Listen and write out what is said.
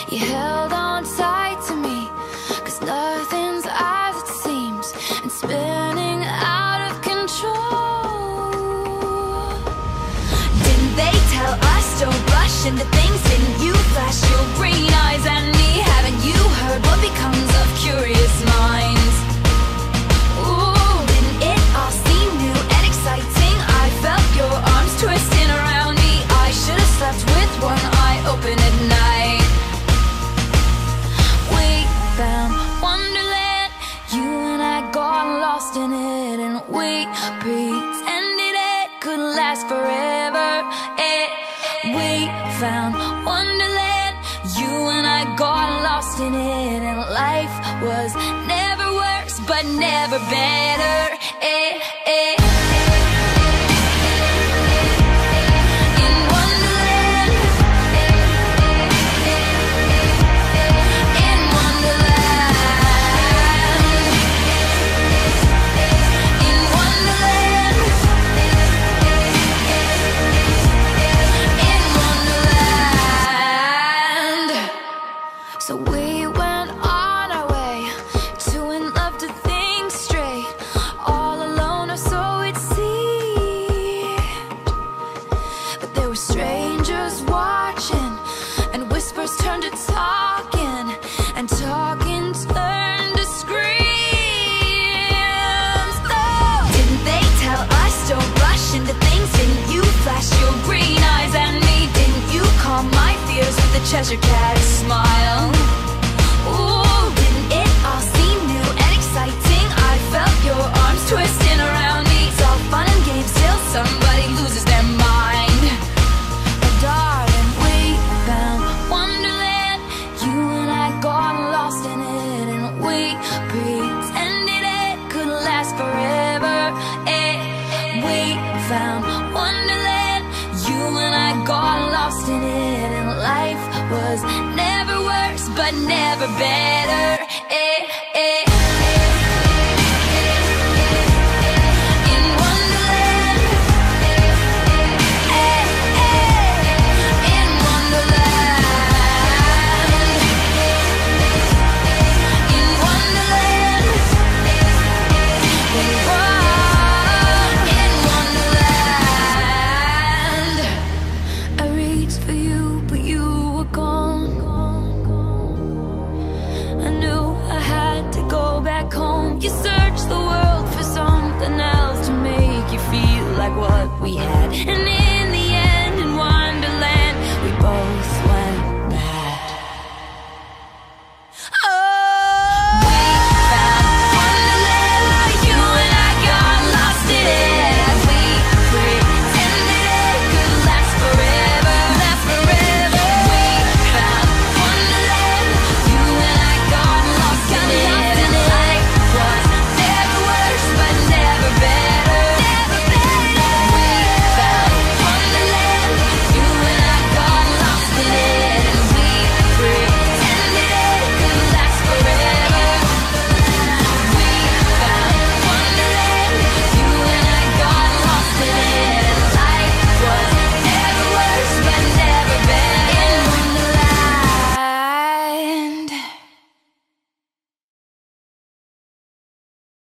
You held on tight to me, 'cause nothing's as it seems, and spinning out of control. Didn't they tell us don't rush into things? Didn't you flash your green eyes at me? Haven't you heard what becomes of curious minds? Ooh, didn't it all seem new and exciting? I felt your arms twisting around me. I should have slept with one eye open at night. We found wonderland, you and I got lost in it, and we pretended it could last forever. We found wonderland, you and I got lost in it, and life was never worse, but never better. So we went on our way, two in love to think straight, all alone or so it seemed. But there were strangers watching, and whispers turned to talking, and talking turned to screams. Oh, didn't they tell us don't rush into things? Didn't you flash your green eyes at me? Didn't you calm my fears with a Cheshire Cat smile? Ooh, didn't it all seem new and exciting? I felt your arms twisting around me. It's all fun and games till somebody loses their mind. But darling, we found wonderland, you and I got lost in it, and we pretended it could last forever. We found wonderland, you and I got lost in it, and life was never worse, but never better. In Wonderland, in Wonderland, in Wonderland, we were in Wonderland. I reached for you, but you were gone. I knew I had to go back home. You searched the world for something else to make you feel like what we had, and